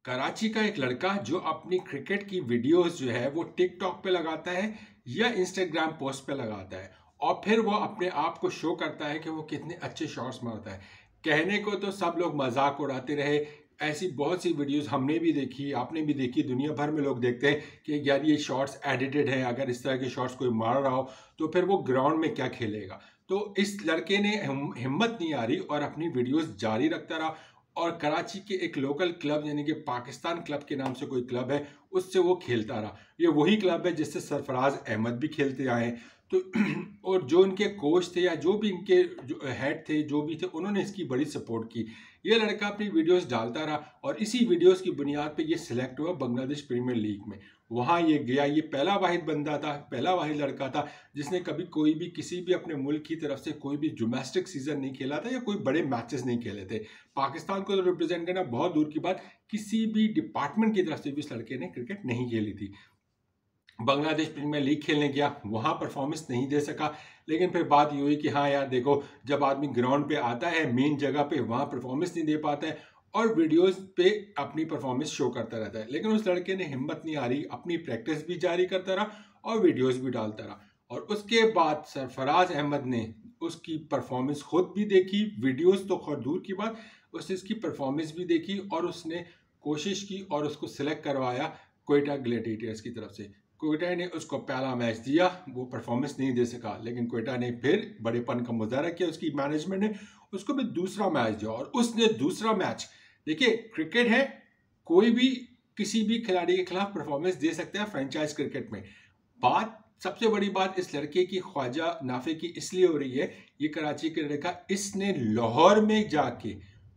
कराची का एक लड़का जो अपनी क्रिकेट की वीडियोस जो है वो टिकटॉक पे लगाता है या इंस्टाग्राम पोस्ट पे लगाता है और फिर वो अपने आप को शो करता है कि वो कितने अच्छे शॉट्स मारता है। कहने को तो सब लोग मजाक उड़ाते रहे। ऐसी बहुत सी वीडियोस हमने भी देखी, आपने भी देखी, दुनिया भर में लोग देखते हैं कि यार ये शॉट्स एडिटेड हैं। अगर इस तरह के शॉट्स कोई मार रहा हो तो फिर वो ग्राउंड में क्या खेलेगा। तो इस लड़के ने हिम्मत नहीं आ रही और अपनी वीडियोस जारी रखता रहा और कराची के एक लोकल क्लब यानी कि पाकिस्तान क्लब के नाम से कोई क्लब है उससे वो खेलता रहा। ये वही क्लब है जिससे सरफराज अहमद भी खेलते आए हैं। तो और जो इनके कोच थे या जो भी इनके जो हेड थे जो भी थे उन्होंने इसकी बड़ी सपोर्ट की। ये लड़का अपनी वीडियोस डालता रहा और इसी वीडियोस की बुनियाद पे ये सिलेक्ट हुआ बांग्लादेश प्रीमियर लीग में। वहाँ ये गया। ये पहला वाहिद बंदा था, पहला वाहिद लड़का था जिसने कभी कोई भी किसी भी अपने मुल्क की तरफ से कोई भी डोमेस्टिक सीजन नहीं खेला था या कोई बड़े मैचेस नहीं खेले थे। पाकिस्तान को तो रिप्रेजेंट करना बहुत दूर की बात, किसी भी डिपार्टमेंट की तरफ से भी इस लड़के ने क्रिकेट नहीं खेली थी। बांग्लादेश प्रीमियर लीग खेलने गया, वहां परफॉर्मेंस नहीं दे सका। लेकिन फिर बात ये हुई कि हाँ यार देखो, जब आदमी ग्राउंड पे आता है मेन जगह पे वहां परफॉर्मेंस नहीं दे पाता है और वीडियोस पे अपनी परफॉर्मेंस शो करता रहता है। लेकिन उस लड़के ने हिम्मत नहीं हारी, अपनी प्रैक्टिस भी जारी करता रहा और वीडियोस भी डालता रहा। और उसके बाद सरफराज अहमद ने उसकी परफॉर्मेंस खुद भी देखी, वीडियोस तो खैर दूर की बात, उसने इसकी परफॉर्मेंस भी देखी और उसने कोशिश की और उसको सिलेक्ट करवाया क्वेटा ग्लैडिएटर्स की तरफ से। क्वेटा ने उसको पहला मैच दिया, वो परफॉर्मेंस नहीं दे सका, लेकिन क्वेटा ने फिर बड़ेपन का मुजाहरा किया, उसकी मैनेजमेंट ने उसको भी दूसरा मैच दिया और उसने दूसरा मैच, देखिए क्रिकेट है, कोई भी किसी भी खिलाड़ी के खिलाफ परफॉर्मेंस दे सकता है फ्रेंचाइज क्रिकेट में। बात सबसे बड़ी बात इस लड़के की ख्वाजा नाफे की इसलिए हो रही है, ये कराची के लड़का, इसने लाहौर में जाके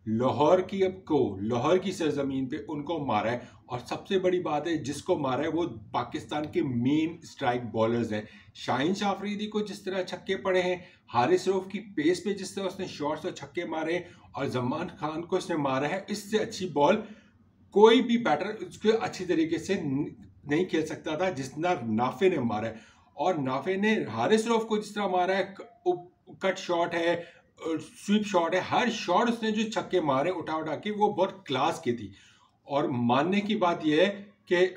लाहौर की सरजमीन पे उनको मारा है। और सबसे बड़ी बात है जिसको मारा है वो पाकिस्तान के मेन स्ट्राइक बॉलर्स हैं। शाहीन शाह अफरीदी को जिस तरह छक्के पड़े हैं, हारिस रऊफ की पेस पे जिस तरह उसने शॉट्स और छक्के मारे हैं और जमान खान को उसने मारा है, इससे अच्छी बॉल कोई भी बैटर उसके अच्छी तरीके से नहीं खेल सकता था जितना नाफे ने मारा है। और नाफे ने हारिस रऊफ को जिस तरह मारा है, कट शॉट है, स्वीप शॉट है, हर शॉट उसने जो छक्के मारे उठा उठा के वो बहुत क्लास की थी। और मानने की बात यह है कि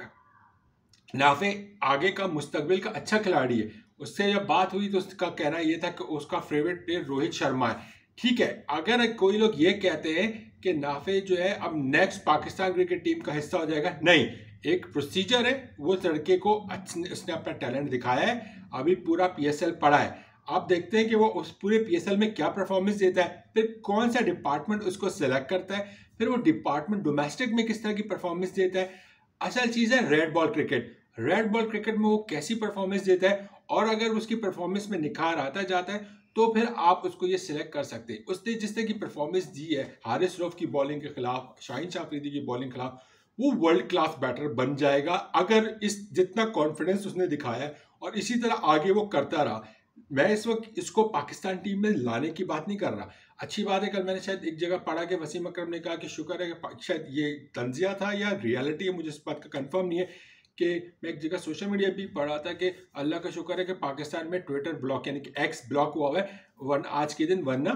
नाफे आगे का मुस्तकबिल का अच्छा खिलाड़ी है। उससे जब बात हुई तो उसका कहना यह था कि उसका फेवरेट प्लेयर रोहित शर्मा है। ठीक है, अगर कोई लोग ये कहते हैं कि नाफे जो है अब नेक्स्ट पाकिस्तान क्रिकेट टीम का हिस्सा हो जाएगा, नहीं, एक प्रोसीजर है, वो लड़के को उसने अपना टैलेंट दिखाया है, अभी पूरा पीएसएल पड़ा है। आप देखते हैं कि वो उस पूरे पीएसएल में क्या परफॉर्मेंस देता है, फिर कौन सा डिपार्टमेंट उसको सेलेक्ट करता है, फिर वो डिपार्टमेंट डोमेस्टिक में किस तरह की परफॉर्मेंस देता है। असल चीज है red ball cricket. Red ball cricket में वो कैसी परफॉर्मेंस देता है और अगर उसकी परफॉर्मेंस में निखार आता जाता है तो फिर आप उसको ये सिलेक्ट कर सकते हैं। उसने जिस तरह की परफॉर्मेंस दी है हारिस रऊफ की बॉलिंग के खिलाफ, शाहीन शाह अफरीदी की बॉलिंग के खिलाफ, वो वर्ल्ड क्लास बैटर बन जाएगा अगर इस जितना कॉन्फिडेंस उसने दिखाया है और इसी तरह आगे वो करता रहा। मैं इस वक्त इसको पाकिस्तान टीम में लाने की बात नहीं कर रहा। अच्छी बात है, कल मैंने शायद एक जगह पढ़ा कि वसीम अकरम ने कहा कि शुक्र है कि शायद ये तंजिया था या रियलिटी है, मुझे इस बात का कंफर्म नहीं है, कि मैं एक जगह सोशल मीडिया भी पढ़ा था कि अल्लाह का शुक्र है कि पाकिस्तान में ट्विटर ब्लॉक यानी कि एक्स ब्लॉक हुआ है आज के दिन, वरना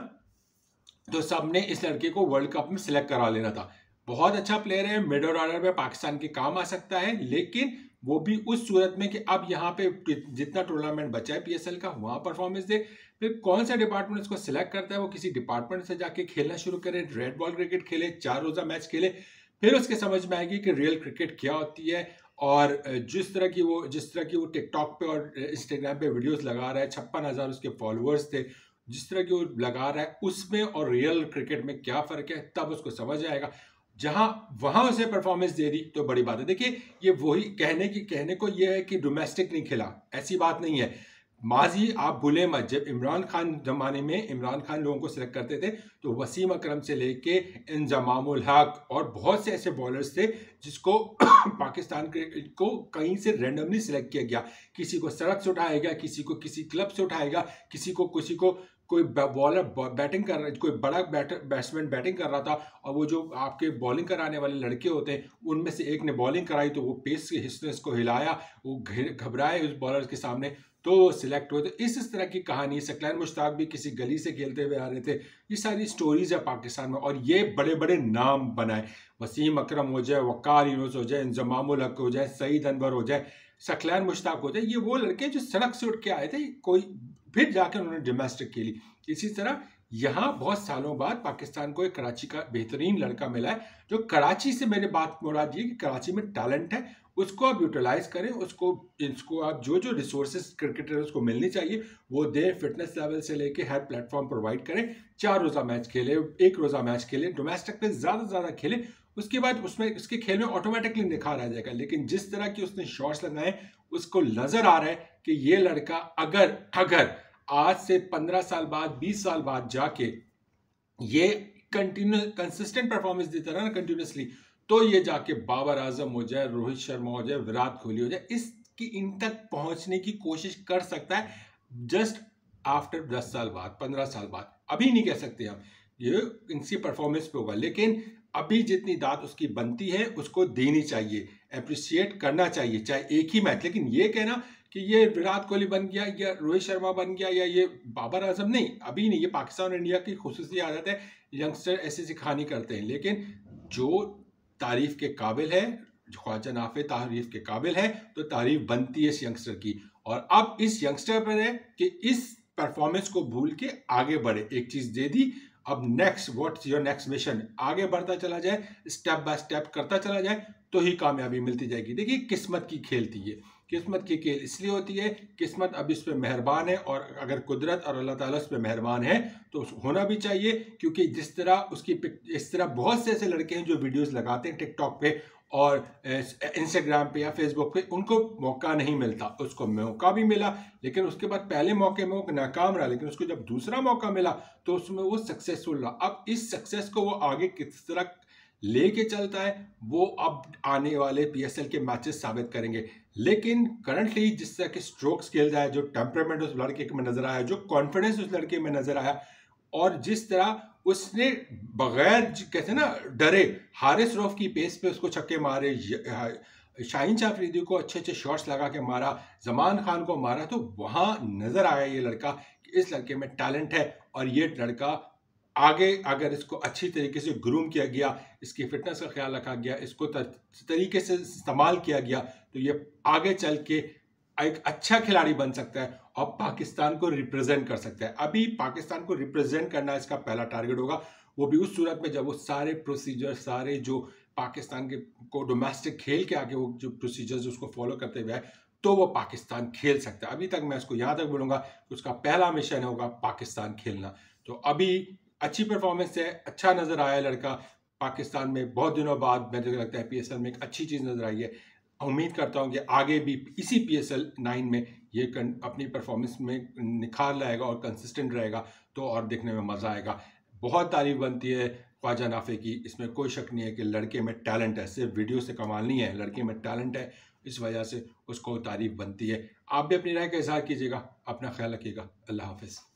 तो सबने इस लड़के को वर्ल्ड कप में सिलेक्ट करा लेना था। बहुत अच्छा प्लेयर है, मिडल ऑर्डर में पाकिस्तान के काम आ सकता है, लेकिन वो भी उस सूरत में कि अब यहाँ पे जितना टूर्नामेंट बचा है पीएसएल का वहां परफॉर्मेंस दे। फिर कौन सा डिपार्टमेंट उसको सिलेक्ट करता है, वो किसी डिपार्टमेंट से जाके खेलना शुरू करे, रेड बॉल क्रिकेट खेले, 4 रोजा मैच खेले, फिर उसके समझ में आएगी कि रियल क्रिकेट क्या होती है। और जिस तरह की वो टिकटॉक पे और इंस्टाग्राम पे वीडियोस लगा रहा है, 56,000 उसके फॉलोअर्स थे, जिस तरह की वो लगा रहा है उसमें और रियल क्रिकेट में क्या फर्क है, तब उसको समझ आएगा। जहां वहां उसे परफॉर्मेंस दे दी तो बड़ी बात है। देखिए ये वही कहने को ये है कि डोमेस्टिक नहीं खेला, ऐसी बात नहीं है। माजी आप भूले मत, जब इमरान खान जमाने में इमरान खान लोगों को सिलेक्ट करते थे तो वसीम अकरम से लेके इंजमामुल हक और बहुत से ऐसे बॉलर्स थे जिसको पाकिस्तान को कहीं से रैंडमली सिलेक्ट किया गया। किसी को सड़क से उठाया गया, किसी को किसी क्लब से उठाया गया, किसी को कोई बॉलर बैटिंग कर रहा, कोई बड़ा बैट्समैन बैटिंग कर रहा था और वो जो आपके बॉलिंग कराने वाले लड़के होते हैं उनमें से एक ने बॉलिंग कराई तो वो पेस के हिस्से को हिलाया, वो घबराए उस बॉलर के सामने, तो वो सिलेक्ट हुए। तो इस तरह की कहानी, सकलैन मुश्ताक भी किसी गली से खेलते हुए आ रहे थे, ये सारी स्टोरीज है पाकिस्तान में। और ये बड़े बड़े नाम बनाए, वसीम अकरम हो जाए, वक़ार यूनुस हो जाए, इंज़मामुल हक हो जाए, सईद अनवर हो जाए, सकलैन मुश्ताक हो जाए, ये वो लड़के जो सड़क से उठ के आए थे, कोई फिर जाकर उन्होंने डोमेस्टिक खेली। इसी तरह यहाँ बहुत सालों बाद पाकिस्तान को एक कराची का बेहतरीन लड़का मिला है, जो कराची से, मेरे बात मुराद ये कि कराची में टैलेंट है, उसको आप यूटिलाइज करें, इसको आप जो जो रिसोर्सेज क्रिकेटर्स को मिलनी चाहिए वो दें, फिटनेस लेवल से लेके हर प्लेटफॉर्म प्रोवाइड करें। 4 रोज़ा मैच खेले, 1 रोज़ा मैच खेले, डोमेस्टिक पे ज़्यादा से ज़्यादा खेले, उसके बाद उसमें उसके खेल में ऑटोमेटिकली निखार आ जाएगा। लेकिन जिस तरह की उसने शॉट्स लगाए, उसको नज़र आ रहा है कि ये लड़का अगर अगर आज से 15 साल बाद, 20 साल बाद जाके ये कंसिस्टेंट परफॉर्मेंस देता रहा ना कंटिन्यूसली, तो ये जाके बाबर आजम हो जाए, रोहित शर्मा हो जाए, विराट कोहली हो जाए, इसकी इन तक पहुंचने की कोशिश कर सकता है जस्ट आफ्टर 10 साल बाद, 15 साल बाद। अभी नहीं कह सकते हम ये इनकी परफॉर्मेंस पे होगा, लेकिन अभी जितनी दाद उसकी बनती है उसको देनी चाहिए, अप्रिशिएट करना चाहिए, चाहे एक ही मैच। लेकिन ये कहना कि ये विराट कोहली बन गया या रोहित शर्मा बन गया या ये बाबर आजम, नहीं, अभी नहीं। ये पाकिस्तान और इंडिया की खुसूसी आदत है, यंगस्टर ऐसी ऐसी कहानी करते हैं। लेकिन जो तारीफ के काबिल है, जो ख्वाजा नाफे तारीफ के काबिल है, तो तारीफ बनती है इस यंगस्टर की। और अब इस यंगस्टर पर है कि इस परफॉर्मेंस को भूल के आगे बढ़े। एक चीज दे दी, अब next, what's your next mission, आगे बढ़ता चला जाए, स्टेप बाय स्टेप करता चला जाए, तो ही कामयाबी मिलती जाएगी। देखिए, किस्मत की खेल थी ये, किस्मत की खेल इसलिए होती है, किस्मत अब इस पे मेहरबान है, और अगर कुदरत और अल्लाह ताला इस पे मेहरबान है तो होना भी चाहिए। क्योंकि जिस तरह उसकी, इस तरह बहुत से ऐसे लड़के हैं जो वीडियोस लगाते हैं टिकटॉक पे और इंस्टाग्राम पे या फेसबुक पे, उनको मौका नहीं मिलता। उसको मौका भी मिला, लेकिन उसके बाद पहले मौके में वो नाकाम रहा, लेकिन उसको जब दूसरा मौका मिला तो उसमें वो सक्सेसफुल रहा। अब इस सक्सेस को वो आगे किस तरह लेके चलता है, वो अब आने वाले पीएसएल के मैचेस साबित करेंगे। लेकिन करंटली जिस तरह के स्ट्रोक्स खेल रहा है, जो टेम्परामेंट उस लड़के में नजर आया, जो कॉन्फिडेंस उस लड़के में नजर आया, और जिस तरह उसने बगैर, कहते हैं ना, डरे, हारिस रऊफ की पेस पे उसको छक्के मारे, शाहीन शाह अफरीदी को अच्छे अच्छे शॉट्स लगा के मारा, जमान खान को मारा, तो वहां नजर आया ये लड़का कि इस लड़के में टैलेंट है। और ये लड़का आगे अगर इसको अच्छी तरीके से ग्रूम किया गया, इसकी फिटनेस का ख्याल रखा गया, इसको तरीके से इस्तेमाल किया गया, तो ये आगे चल के एक अच्छा खिलाड़ी बन सकता है और पाकिस्तान को रिप्रेजेंट कर सकता है। अभी पाकिस्तान को रिप्रेजेंट करना इसका पहला टारगेट होगा, वो भी उस सूरत में जब वो सारे प्रोसीजर, सारे जो पाकिस्तान के को डोमेस्टिक खेल के आगे वो जो प्रोसीजर्स उसको फॉलो करते हुए है, तो वो पाकिस्तान खेल सकता है। अभी तक मैं इसको यहाँ तक बोलूँगा, उसका पहला मिशन होगा पाकिस्तान खेलना। तो अभी अच्छी परफॉर्मेंस है, अच्छा नजर आया लड़का पाकिस्तान में, बहुत दिनों बाद मुझे लगता है पीएसएल में एक अच्छी चीज़ नजर आई है। उम्मीद करता हूँ कि आगे भी इसी पीएसएल 9 में ये अपनी परफॉर्मेंस में निखार लाएगा और कंसिस्टेंट रहेगा, तो और देखने में मज़ा आएगा। बहुत तारीफ बनती है ख्वाजा नाफे की, इसमें कोई शक नहीं है कि लड़के में टैलेंट है, सिर्फ वीडियो से कमाल नहीं है, लड़के में टैलेंट है, इस वजह से उसको तारीफ बनती है। आप भी अपनी राय का इजहार कीजिएगा, अपना ख्याल रखिएगा, अल्लाह हाफिज़।